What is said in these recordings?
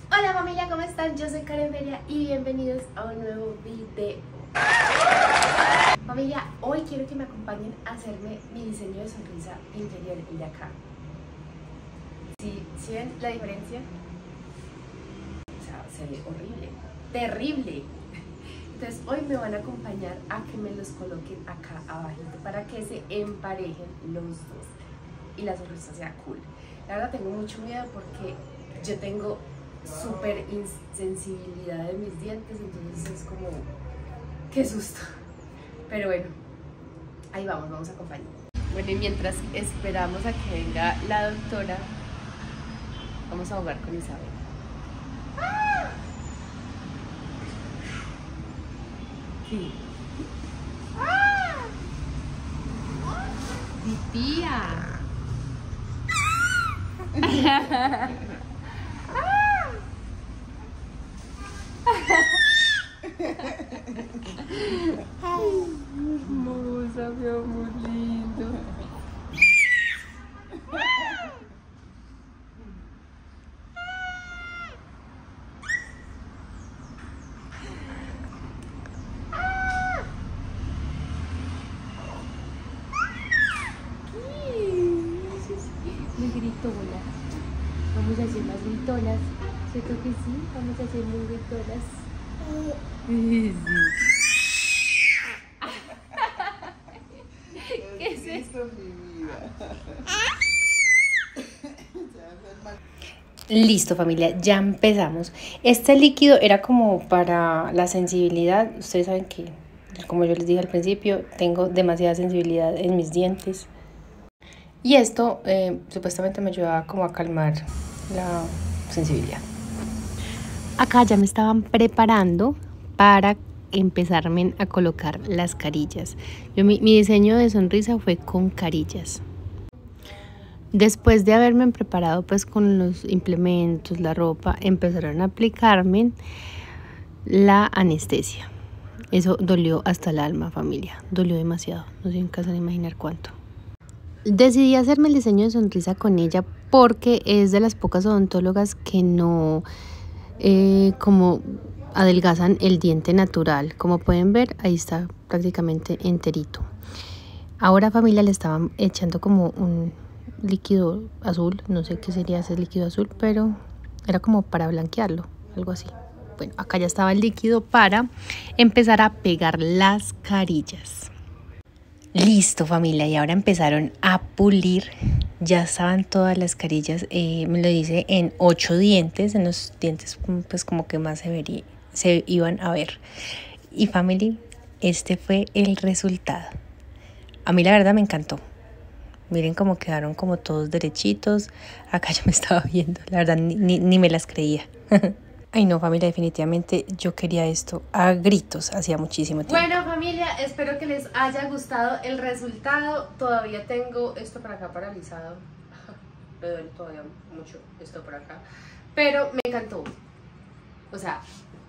Hola familia, ¿cómo están? Yo soy Karen Feria y bienvenidos a un nuevo video. Familia, hoy quiero que me acompañen a hacerme mi diseño de sonrisa interior, el de acá. ¿Sí ven la diferencia? O sea, se ve horrible, terrible. Entonces hoy me van a acompañar a que me los coloquen acá abajito para que se emparejen los dos y la sonrisa sea cool. La verdad tengo mucho miedo porque yo tengo súper insensibilidad de mis dientes, entonces es como, qué susto. Pero bueno, ahí vamos a acompañar. Bueno, y mientras esperamos a que venga la doctora, vamos a jugar con Isabel. Sí. ¡Tía! Hermosa, mi amor lindo. Me gritó, hola. Vamos a hacer más gritolas. ¿Cierto que sí? Vamos a hacer muy gritolas. Sí. ¿Qué es esto, mi vida? Listo, familia, ya empezamos. Este líquido era como para la sensibilidad. Ustedes saben que, como yo les dije al principio, tengo demasiada sensibilidad en mis dientes. Y esto supuestamente me ayudaba como a calmar la sensibilidad. Acá ya me estaban preparando para empezarme a colocar las carillas. Mi diseño de sonrisa fue con carillas. Después de haberme preparado pues con los implementos, la ropa, empezaron a aplicarme la anestesia. Eso dolió hasta el alma, familia. Dolió demasiado. No se alcanzan a imaginar cuánto. Decidí hacerme el diseño de sonrisa con ella porque es de las pocas odontólogas que no como adelgazan el diente natural. Como pueden ver, ahí está prácticamente enterito. Ahora, familia, le estaban echando como un líquido azul, no sé qué sería ese líquido azul, pero era como para blanquearlo, algo así. Bueno, acá ya estaba el líquido para empezar a pegar las carillas. Listo, familia, y ahora empezaron a pulir. Ya estaban todas las carillas, me lo hice en 8 dientes, en los dientes pues como que más se iban a ver. Y family, este fue el resultado. A mí la verdad me encantó. Miren cómo quedaron como todos derechitos. Acá yo me estaba viendo, la verdad ni me las creía. Ay no, familia, definitivamente yo quería esto a gritos, hacía muchísimo tiempo. Bueno, familia, espero que les haya gustado el resultado. Todavía tengo esto para acá paralizado. Me duele todavía mucho esto por acá. Pero me encantó. O sea,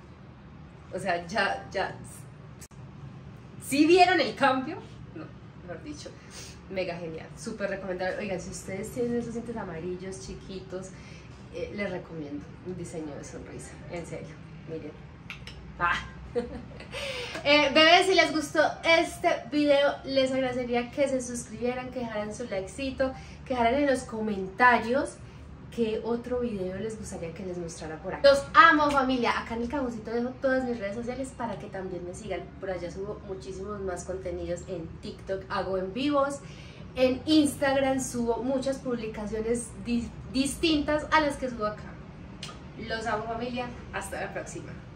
ya. ¿Sí vieron el cambio? No, mejor dicho, mega genial, súper recomendable. Oigan, si ustedes tienen esos dientes amarillos, chiquitos, les recomiendo un diseño de sonrisa, en serio, miren. Bebés, si les gustó este video, les agradecería que se suscribieran, que dejaran su likecito, que dejaran en los comentarios qué otro video les gustaría que les mostrara por acá. Los amo, familia. Acá en el cajoncito dejo todas mis redes sociales para que también me sigan. Por allá subo muchísimos más contenidos. En TikTok hago en vivos. En Instagram subo muchas publicaciones distintas a las que subo acá. Los amo, familia. Hasta la próxima.